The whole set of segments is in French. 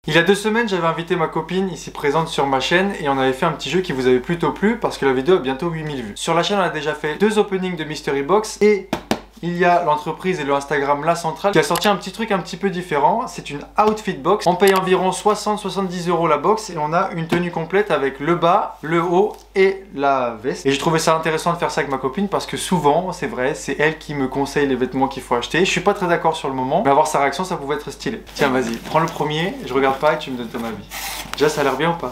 Il y a 2 semaines, j'avais invité ma copine ici présente sur ma chaîne et on avait fait un petit jeu qui vous avait plutôt plu parce que la vidéo a bientôt 8000 vues. Sur la chaîne, on a déjà fait 2 openings de Mystery Box et il y a l'entreprise et le Instagram La Centrale qui a sorti un petit truc un petit peu différent. C'est une outfit box. On paye environ 60-70 € la box et on a une tenue complète avec le bas, le haut et la veste. Et j'ai trouvé ça intéressant de faire ça avec ma copine parce que souvent, c'est vrai, c'est elle qui me conseille les vêtements qu'il faut acheter. Je suis pas très d'accord sur le moment, mais avoir sa réaction, ça pouvait être stylé. Tiens, vas-y, prends le premier, je regarde pas et tu me donnes ton avis. Déjà, ça a l'air bien ou pas?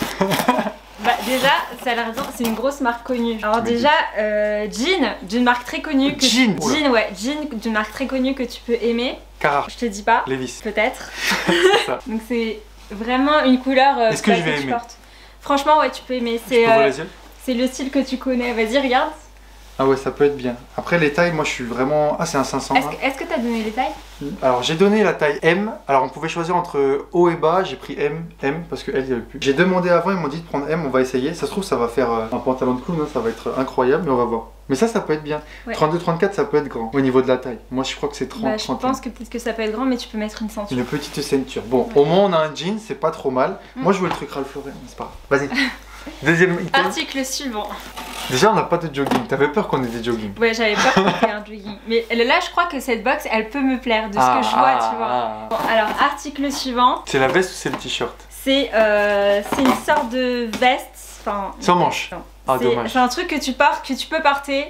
Bah déjà, ça a l'air bien, c'est une grosse marque connue. Alors déjà, jean d'une marque très connue que jean d'une marque très connue que tu peux aimer. Carhartt. Je te dis pas. Levi's. Peut-être. C'est ça. Donc c'est vraiment une couleur Est-ce que je vais aimer? Franchement ouais, tu peux aimer. C'est le style que tu connais. Vas-y, regarde. Ah ouais, ça peut être bien. Après les tailles, moi je suis vraiment... Ah, c'est un 500. Est-ce que t'as donné les tailles? Alors j'ai donné la taille M. Alors on pouvait choisir entre haut et bas. J'ai pris M parce que elle il y avait plus. J'ai demandé avant, ils m'ont dit de prendre M, on va essayer. Ça se trouve ça va faire un pantalon de clown, hein, ça va être incroyable, mais on va voir. Mais ça peut être bien. Ouais. 32-34 ça peut être grand au niveau de la taille. Moi je crois que c'est 30. Bah, je pense que peut-être que ça peut être grand, mais tu peux mettre une ceinture. Une petite ceinture. Bon, ouais. Au moins on a un jean, c'est pas trop mal. Moi je veux le truc Ralph Lauren, c'est pas grave. Vas-y. Deuxième item. Article suivant. Déjà on n'a pas de jogging, t'avais peur qu'on ait des jogging? Ouais, j'avais peur qu'on ait un jogging. Mais là je crois que cette box elle peut me plaire de ce que je vois, tu vois. Bon, alors article suivant. C'est la veste ou c'est le t-shirt? C'est une sorte de veste. Enfin, sans manche. Ah, dommage. C'est un truc que tu peux porter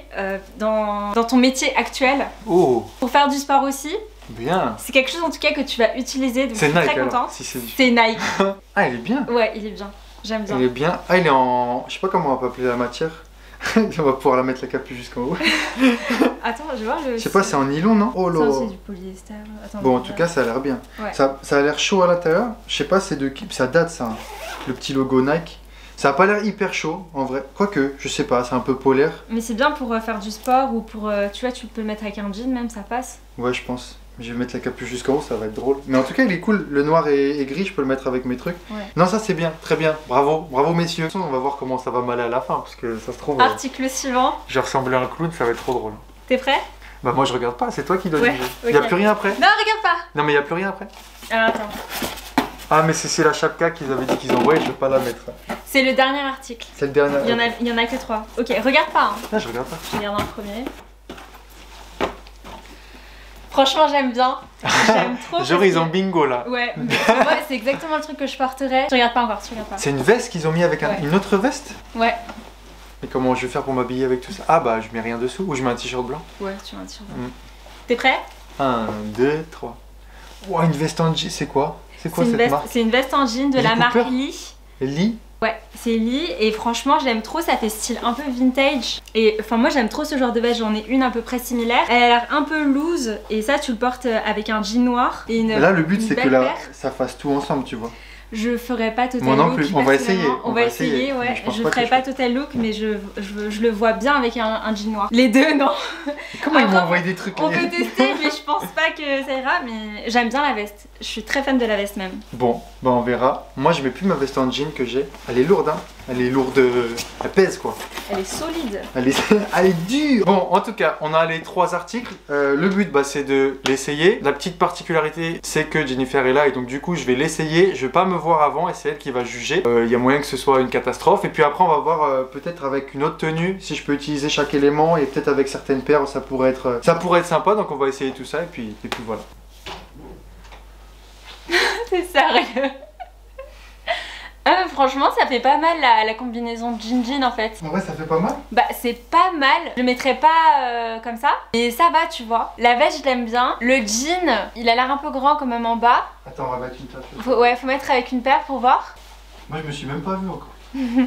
dans ton métier actuel. Oh. Pour faire du sport aussi. Bien. C'est quelque chose en tout cas que tu vas utiliser, donc je suis Nike, très contente. Si c'est Nike. Ah, il est bien. Ouais, il est bien. J'aime bien. Il est bien. Ah, il est en... Je sais pas comment on va appeler la matière. On va pouvoir la mettre la capuche jusqu'en haut. Attends, je vois le... Je sais pas, c'est en nylon, non? Oh là. C'est du polyester. Attends, bon, en tout cas, ça a l'air bien. Ouais. Ça a l'air chaud à l'intérieur. Je sais pas, c'est de qui? Ça date, ça. Le petit logo Nike. Ça a pas l'air hyper chaud, en vrai. Quoique, je sais pas, c'est un peu polaire. Mais c'est bien pour faire du sport ou pour... tu vois, tu peux le mettre avec un jean même, ça passe. Ouais, je pense. Je vais mettre la capuche jusqu'en haut, ça va être drôle. Mais en tout cas, il est cool. Le noir et gris, je peux le mettre avec mes trucs. Ouais. Non, ça c'est bien, très bien. Bravo, bravo messieurs. On va voir comment ça va m'aller à la fin, parce que ça se trouve... Article suivant. J'ai ressemblé à un clown, ça va être trop drôle. T'es prêt? Bah moi je regarde pas, c'est toi qui donne. Ouais, okay. Y a plus rien après? Non, regarde pas. Non mais y a plus rien après? Alors attends. Ah mais c'est la chapka qu'ils avaient dit qu'ils envoyaient, je vais pas la mettre. C'est le dernier article. C'est le dernier. Il y en a que 3. Ok, regarde pas. Hein. Non, je regarde pas. Je regarde un premier. Franchement, j'aime bien. J'aime trop. Genre, ils ont bingo là. Ouais, c'est exactement le truc que je porterais. Tu regardes pas encore, tu regardes pas. C'est une veste qu'ils ont mis avec une autre veste? Ouais. Mais comment je vais faire pour m'habiller avec tout ça? Ah bah, je mets rien dessous ou je mets un t-shirt blanc? Ouais, tu mets un t-shirt blanc. T'es prêt? 1, 2, 3. Wow, une veste en jean, c'est quoi? C'est quoi cette marque? C'est une veste en jean de la marque Lee. Lee? Ouais, c'est Lee et franchement j'aime trop, ça fait style un peu vintage. Et enfin moi j'aime trop ce genre de veste, j'en ai une à peu près similaire. Elle a l'air un peu loose et ça tu le portes avec un jean noir et une. Là le but c'est que là ça fasse tout ensemble, tu vois. Je ferai pas total look. Moi non look. plus, on va essayer. On va essayer, ouais. Je ferai pas total look, mais je le vois bien avec un jean noir. Les deux, non. Comment ils m'ont envoyé des trucs? On peut tester, mais je pense pas que ça ira. Mais j'aime bien la veste. Je suis très fan de la veste même. Bon, bah on verra. Moi je mets plus ma veste en jean que j'ai. Elle est lourde, hein. Elle est lourde. Elle pèse quoi. Elle est solide. Elle est dure. Bon, en tout cas, on a les 3 articles. Le but, bah, c'est de l'essayer. La petite particularité, c'est que Jennifer est là et donc du coup, je vais l'essayer. Je vais pas me voir avant et c'est elle qui va juger. Il y a moyen que ce soit une catastrophe. Et puis après, on va voir peut-être avec une autre tenue si je peux utiliser chaque élément et peut-être avec certaines paires, ça pourrait être sympa. Donc on va essayer tout ça et puis voilà. C'est sérieux? Franchement ça fait pas mal la combinaison jean en fait. En vrai ça fait pas mal? Bah c'est pas mal, je le mettrais pas comme ça. Mais ça va tu vois. La veste je l'aime bien. Le jean il a l'air un peu grand quand même en bas. Attends on va mettre une paire. Ouais faut mettre avec une paire pour voir. Moi je me suis même pas vu encore.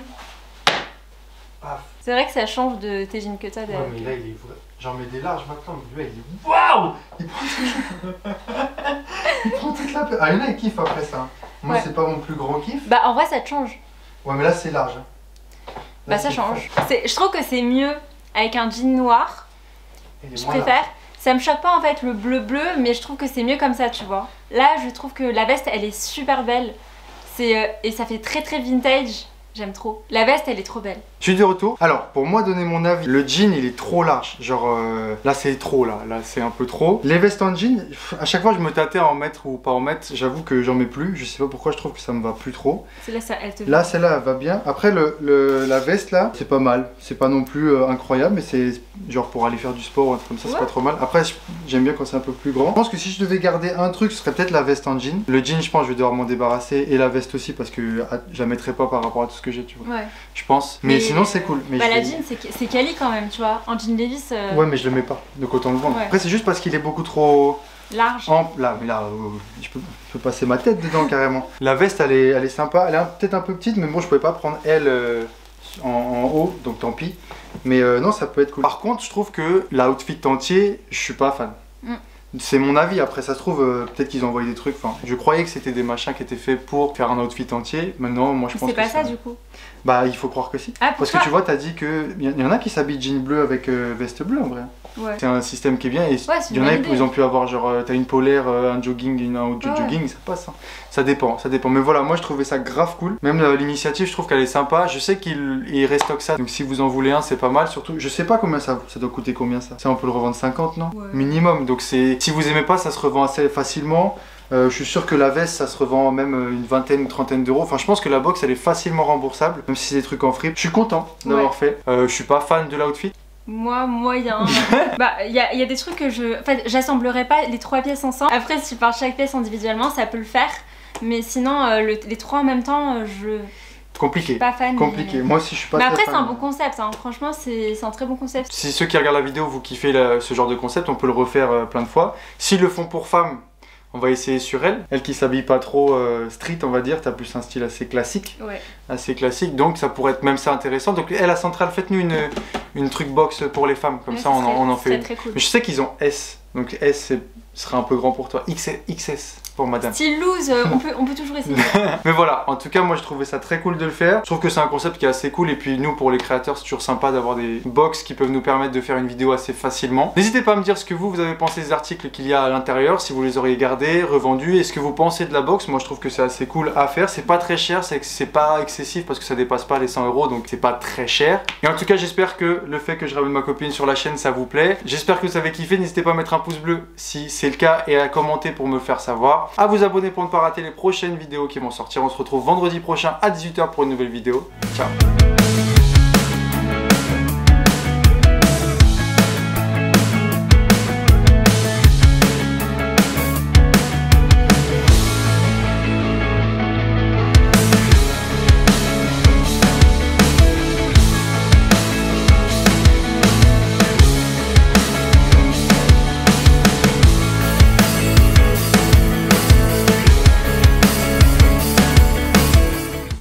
C'est vrai que ça change de tes jeans que t'as. Ouais mais là il est vrai. J'en mets des larges maintenant, mais lui il est... Waouh! Il prend toute la paire. Ah il y en a qui kiffent après ça. Moi c'est pas mon plus grand kiff. Bah en vrai ça te change. Ouais mais là c'est large. Là, bah ça change. Je trouve que c'est mieux avec un jean noir. Je préfère. Ça me choque pas en fait le bleu mais je trouve que c'est mieux comme ça tu vois. Là je trouve que la veste elle est super belle. Et ça fait très vintage. J'aime trop. La veste elle est trop belle. Je suis de retour. Alors, pour moi donner mon avis, le jean il est trop large. Genre, là c'est trop, là c'est un peu trop. Les vestes en jean, à chaque fois je me tâtais à en mettre ou pas en mettre. J'avoue que j'en mets plus. Je sais pas pourquoi, je trouve que ça me va plus trop. Là, celle-là elle va bien. Après, la veste là, c'est pas mal. C'est pas non plus incroyable, mais c'est genre pour aller faire du sport ou un truc comme ça, c'est pas trop mal. Après, j'aime bien quand c'est un peu plus grand. Je pense que si je devais garder un truc, ce serait peut-être la veste en jean. Le jean, je pense que je vais devoir m'en débarrasser. Et la veste aussi, parce que je la mettrai pas par rapport à tout ce que j'ai, tu vois. Ouais. Je pense. Mais sinon, c'est cool. Mais la jean, c'est quali quand même, tu vois. En jean Levi's. Ouais, mais je le mets pas. Donc autant le vendre. Ouais. Après, c'est juste parce qu'il est beaucoup trop. Large. Là, je peux passer ma tête dedans carrément. La veste, elle est sympa. Elle est peut-être un peu petite, mais bon, je pouvais pas prendre elle en haut, donc tant pis. Mais non, ça peut être cool. Par contre, je trouve que l'outfit entier, je suis pas fan. C'est mon avis, après ça se trouve, peut-être qu'ils ont envoyé des trucs, enfin, je croyais que c'était des machins qui étaient faits pour faire un outfit entier, maintenant moi je pense que c'est pas ça du coup. Bah il faut croire que si. Ah, parce que tu vois, t'as dit que, il y en a qui s'habillent jean bleu avec veste bleue en vrai. Ouais. C'est un système qui est bien et il y en a ils ont pu avoir genre, t'as une polaire, un jogging, un autre jogging, ça passe. Hein. Ça dépend. Mais voilà, moi je trouvais ça grave cool. Même l'initiative, je trouve qu'elle est sympa. Je sais qu'ils restockent ça, donc si vous en voulez un, c'est pas mal. Surtout, je sais pas combien ça doit coûter combien ça. Ça on peut le revendre 50, non? Minimum, donc c'est... Si vous aimez pas, ça se revend assez facilement. Je suis sûr que la veste, ça se revend même une vingtaine, une trentaine d'euros. Enfin, je pense que la box, elle est facilement remboursable, même si c'est des trucs en fripe. Je suis content d'avoir fait. Je suis pas fan de l'outfit. Moi, moyen. Bah, il y a des trucs que je... En fait, j'assemblerai pas les 3 pièces ensemble. Après, si tu parles chaque pièce individuellement, ça peut le faire. Mais sinon, les 3 en même temps, compliqué. Je suis pas fan. Compliqué. Mais... Moi aussi, je suis pas mais fan. après, c'est un bon concept. Hein. Franchement, c'est un très bon concept. Si ceux qui regardent la vidéo, vous kiffez ce genre de concept, on peut le refaire plein de fois. S'ils le font pour femmes, on va essayer sur elle. Elle qui s'habille pas trop street, on va dire. T'as plus un style assez classique. Ouais. Assez classique. Donc ça pourrait être même ça intéressant. Donc elle, à Centrale, faites-nous une truc box pour les femmes. Comme ça, on en fait une. Très cool. Mais je sais qu'ils ont S. Donc S, sera un peu grand pour toi. XS pour madame. Style loose, on peut toujours essayer. Mais voilà, en tout cas, moi je trouvais ça très cool de le faire. Je trouve que c'est un concept qui est assez cool. Et puis nous, pour les créateurs, c'est toujours sympa d'avoir des box qui peuvent nous permettre de faire une vidéo assez facilement. N'hésitez pas à me dire ce que vous avez pensé des articles qu'il y a à l'intérieur, si vous les auriez gardés, revendus, et ce que vous pensez de la box. Moi je trouve que c'est assez cool à faire. C'est pas très cher, c'est pas excessif parce que ça dépasse pas les 100 €, donc c'est pas très cher. Et en tout cas, j'espère que le fait que je ramène ma copine sur la chaîne, ça vous plaît. J'espère que vous avez kiffé. N'hésitez pas à mettre un pouce bleu si c'est le cas et à commenter pour me faire savoir. À vous abonner pour ne pas rater les prochaines vidéos qui vont sortir. On se retrouve vendredi prochain à 18 h pour une nouvelle vidéo. Ciao.